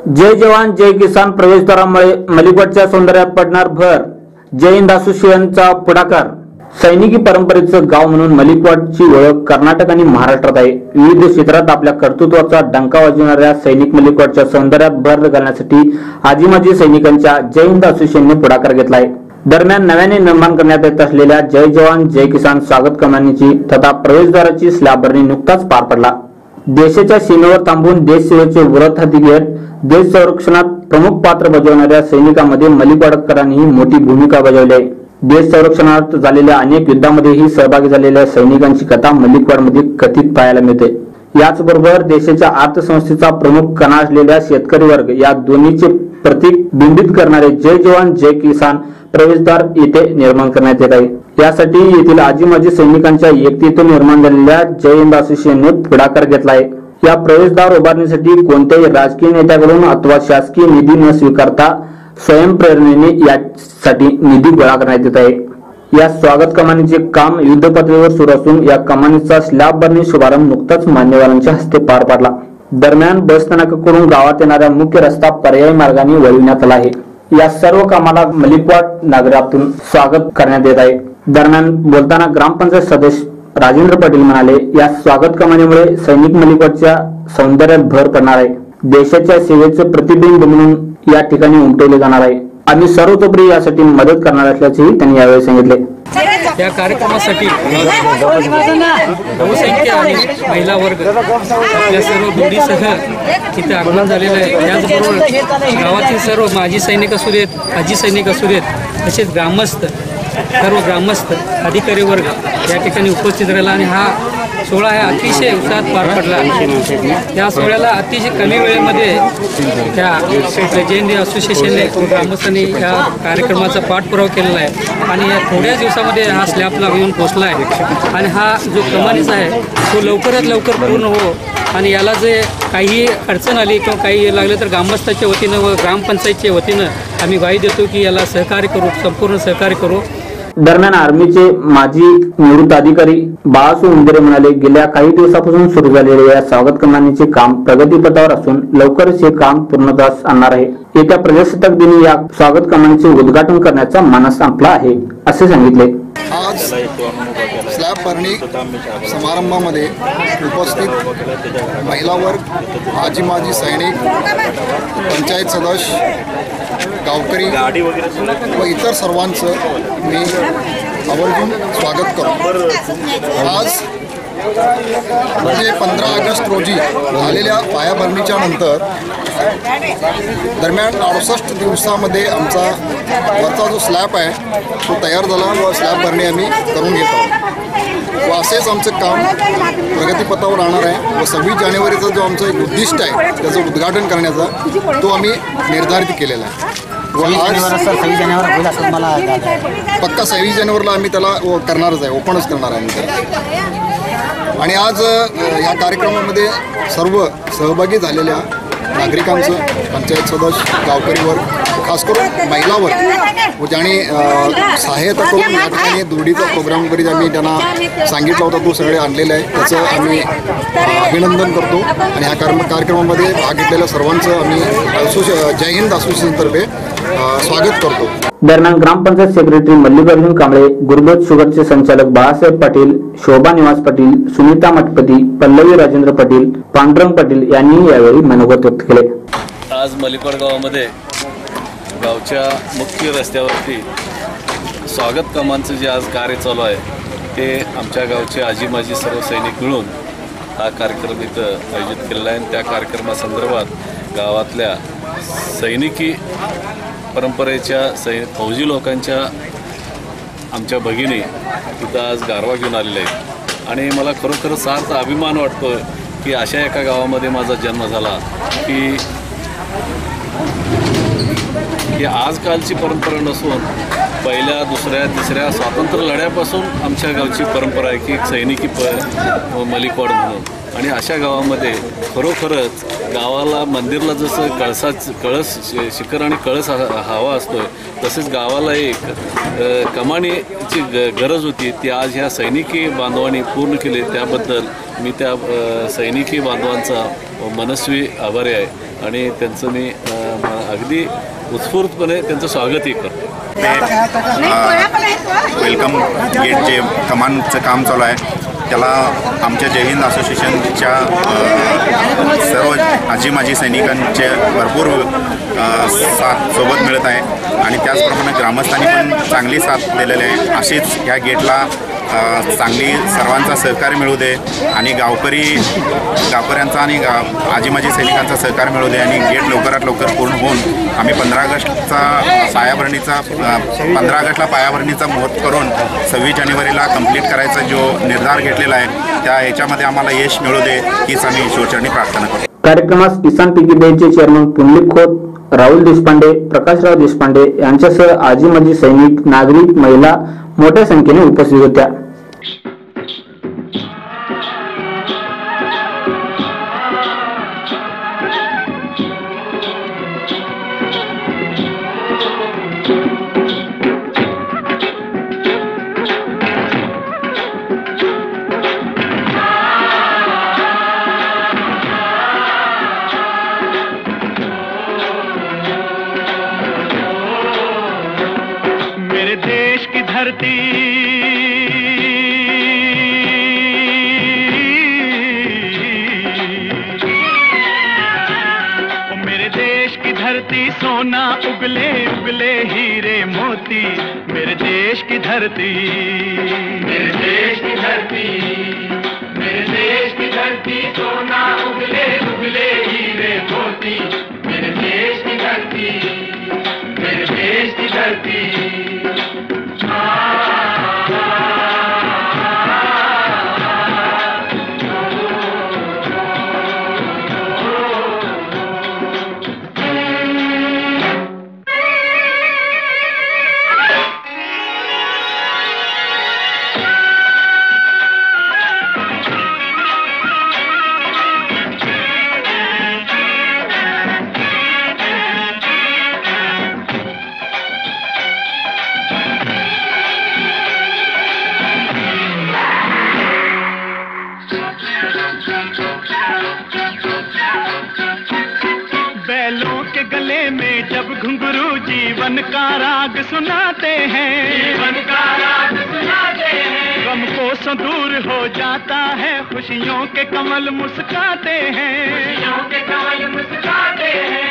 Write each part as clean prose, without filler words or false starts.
जय जवान जय किसान प्रवेशद्वारामुळे मलिकवाडच्या सौंदर्यात पडणार भर। जय हिंद असोसिएशनचा पुढाकार। सैनिकी परंपरेचं गाव म्हणून मलिकवाडची ओळख कर्नाटक आणि महाराष्ट्रात आहे। विविध क्षेत्रात आपल्या कर्तृत्वाचा डंका वाजवणाऱ्या सैनिक मलिकवाडच्या सौंदर्यात भर घालण्यासाठी आजी माजी सैनिकांच्या जय हिंद असोसिएशनने पुढाकार घेतला आहे। दरम्यान नव्याने निर्माण करण्यात येत असलेल्या जय जवान जय किसान स्वागत कमानीची तथा प्रवेशद्वाराची स्लॅब भरणी नुकताच पार पडला। देशाच्या सीमेवर थांबून देश सेवेचे व्रत हाती घेत देश संरक्षणात प्रमुख पात्र बजावणाऱ्या सैनिकांमध्ये मलिकवाडकरांनी मोठी भूमिका बजावली आहे। देश संरक्षणात झालेल्या अनेक युद्धांमध्येही सहभागी झालेल्या सैनिकांची कथा मलिकवाडमध्ये कथित पाहायला मिळते। याचबरोबर देशाच्या अर्थसंस्थेचा प्रमुख कणा असलेल्या शेतकरी वर्ग या दोन्हीचे प्रतीक बिंबित करणारे जय जवान जय किसान प्रवेशद्वार येथे निर्माण करण्यात येत आहे। यासाठी येथील आजी माजी सैनिकांच्या एकतेतून निर्माण झालेल्या जय हिंद असोसिएशनने पुढाकार घेतला आहे। या प्रवेशद्वार उभारण्यासाठी कोणत्याही राजकीय नेत्याकडून अथवा शासकीय निधी न स्वीकारता स्वयंप्रेरणेने यासाठी निधी गोळा करण्यात येत आहे। या स्वागत कमानीचे काम युद्ध पातळीवर सुरू असून या कमानीचा स्लॅब भरणी शुभारंभ नुकताच मान्यवरांच्या हस्ते पार पडला। दरम्यान बस स्थानकाकडून गावात येणारा मुख्य रस्ता पर्यायी मार्गाने वळविण्यात आला आहे। या सर्व कामाला मलिकवाड नागरिकातून स्वागत करण्यात येत आहे। दरम्यान बोलताना ग्रामपंचायत सदस्य राजेंद्र पाटील म्हणाले, या स्वागत कमानीमुळे सैनिक मलिकवाडच्या सौंदर्यात भर पडणार आहे। देशाच्या सेवेचे प्रतिबिंब म्हणून या ठिकाणी उमटवले जाणार आहे। आम्ही सर्वतोपरी यासाठी मदत करणार असल्याचेही त्यांनी यावेळी सांगितले। या कार्यक्रमासाठी बहुसंख्य आणि महिला वर्ग आपल्या सर्व जोडीसह तिथे आगमन झालेलं आहे। त्याचबरोबर गावातील सर्व माजी सैनिक असू देत, आजी सैनिक असू देत, तसेच ग्रामस्थ सर्व ग्रामस्थ अधिकारी वर्ग या ठिकाणी उपस्थित राहिला आणि हा सोहळा अतिशय उत्साहात पार पडला। या सोहळ्याला अतिशय कमी वेळेमध्ये त्या जय हिंद असोसिएशनने ग्रामस्थांनी या कार्यक्रमाचा पाठपुरावा केलेला आहे आणि या थोड्याच दिवसामध्ये हा स्लॅबला येऊन पोहोचला आहे आणि हा जो कमानीचा आहे तो लवकरात लवकर पूर्ण हो आणि याला जे काही अडचण आली किंवा काही लागलं तर ग्रामस्थाच्या वतीनं व ग्रामपंचायतच्या वतीनं आम्ही ग्वाही देतो की याला सहकार्य करू, संपूर्ण सहकार्य करू। दरम्यान आर्मीचे माजी निवृत्त अधिकारी बाळासू उंदरे म्हणाले, गेल्या काही दिवसापासून सुरू झालेल्या या स्वागत कमानीचे काम प्रगतीपथावर असून लवकरच हे काम पूर्णत्वास आणणार आहे। येत्या प्रजासत्ताक दिनी या स्वागत कमानीचे उद्घाटन करण्याचा मानस आपला आहे असे सांगितले। आज स्लॅब भरणी समारंभामध्ये उपस्थित महिला वर्ग, आजी माजी सैनिक, पंचायत सदस्य, गावकरी व इतर सर्वांचं मी आवर्जून स्वागत करतो। आज म्हणजे 15 ऑगस्ट रोजी झालेल्या पायाभरणीच्या नंतर दरम्यान 68 दिवसामध्ये आमचा वरचा जो स्लॅब आहे तो तयार झाला व स्लॅब भरणी आम्ही करून घेत आहोत व असेच आमचं काम प्रगतीपथावर राहणार आहे व 26 जानेवारीचा जो आमचं एक उद्दिष्ट आहे त्याचं उद्घाटन करण्याचा तो आम्ही निर्धारित केलेला आहे व आज पक्का 26 जानेवारीला आम्ही त्याला करणारच आहे, ओपनच करणार आहे आम्ही। आणि आज या कार्यक्रमामध्ये सर्व सहभागी झालेल्या नागरिकांचं, पंचायत सदस्य, गावकरी वर्ग, खास करून महिला वर्ग व ज्याने सहाय्यता करून या ठिकाणी दुर्डीचा प्रोग्राम वगैरे आम्ही त्यांना सांगितला होता तो सगळे आणलेलं आहे, त्याचं आम्ही अभिनंदन करतो आणि ह्या कार्यक्रमामध्ये भाग घेतलेल्या सर्वांचं आम्ही जय हिंद असोसिएशनतर्फे स्वागत करतो। दरम्यान ग्रामपंचायत सेक्रेटरी मल्लिकार्जुन कांबळे, गुरुबत शुगरचे संचालक बाळासाहेब पाटील, शोभा निवास पाटील, सुनीता मठपती, पल्लवी राजेंद्र पाटील, पांडुरंग पाटील यांनी यावेळी मनोगत व्यक्त केले। आज मलिकवाड गावामध्ये गावच्या मुख्य रस्त्यावरती स्वागत कमानचं जे आज कार्य चालू आहे ते आमच्या गावचे आजी माजी सर्व सैनिक मिळून हा कार्यक्रम इथं आयोजित केलेला आहे आणि त्या कार्यक्रमासंदर्भात गावातल्या सैनिकी परंपरेच्या फौजी लोकांच्या आमच्या भगिनी इथं आज गारवा घेऊन आलेल्या आहेत आणि मला खरोखर सार्थ अभिमान वाटतो की अशा एका गावामध्ये माझा जन्म झाला की आजकालची परंपरा नसून पहिल्या, दुसऱ्या, तिसऱ्या स्वातंत्र्य लढ्यापासून आमच्या गावची परंपरा आहे की सैनिकी मलिकवाड म्हणून। आणि अशा गावामध्ये खरोखरच गावाला मंदिरला जसं कळस शिखर आणि कळस हवा असतोय तसेच गावाला एक कमानीची गरज होती ती आज ह्या सैनिकी बांधवांनी पूर्ण केली। त्याबद्दल मी त्या सैनिकी बांधवांचा मनस्वी आभारी आहे आणि त्यांचं मी अगदी उत्स्फूर्तपणे त्यांचं स्वागतही करतो. वेलकम गेट जे कमानचं काम चालू आहे त्याला आमच्या जय हिंद असोसिएशनच्या सर्व आजी माजी सैनिकांचे भरपूर साथ सोबत मिळत आहे आणि त्याचप्रमाणे ग्रामस्थांनी पण चांगली साथ दिलेली आहे. अशीच ह्या गेटला चांगली सर्वांचा सहकार्य मिळू दे आणि गावकऱ्यांचा आणि आजी माजी सैनिकांचा सहकार्य मिळू दे आणि गेट लवकरात लवकर पूर्ण होऊन आम्ही 15 ऑगस्टला पायाभरणीचा मुहूर्त करून 26 जानेवारीला कंप्लीट करायचा जो निर्धार घेतलेला आहे त्या याच्यामध्ये आम्हाला यश मिळू दे हीच आम्ही ईश्वरचरणी प्रार्थना करतो. कार्यक्रमास किसान पिगी बँकचे चेअरमन पुंडलिक खोत, राहुल देशपांडे, प्रकाशराव देशपांडे यांच्यासह आजी माजी सैनिक, नागरिक, महिला मोठ्या संख्येने उपस्थित होत्या. मेरे देश की धरती धरती सोना उगले उगले हीरे मोती, मेरे देश की धरती, मेरे देश की धरती, मेरे देश की धरती सोना उगले उगले हीरे मोती, मेरे देश की धरती, मेरे देश की धरती. बैलों के गले में जब घुंघरू जीवन का राग सुनाते हैं, जीवन का राग सुनाते हैं, गम को दूर हो जाता है, खुशियों के कमल मुस्काते हैं, खुशियों के कमल मुस्काते हैं.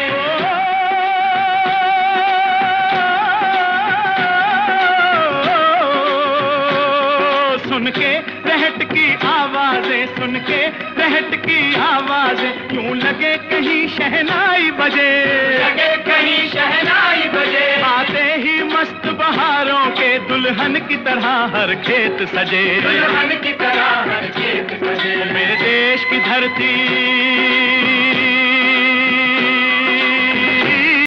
सुन के रहट की आवाजें, सुन के रहट की आवाजें, यूं लगे कहीं शहनाई बजे, लगे कहीं शहनाई बजे, आते ही मस्त बहारों के दुल्हन की तरह हर खेत सजे, दुल्हन की तरह हर खेत सजे. मेरे देश की धरती